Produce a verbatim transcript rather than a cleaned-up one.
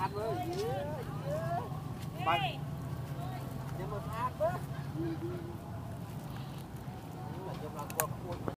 sát với bạch nhưng mà sát với là trong là con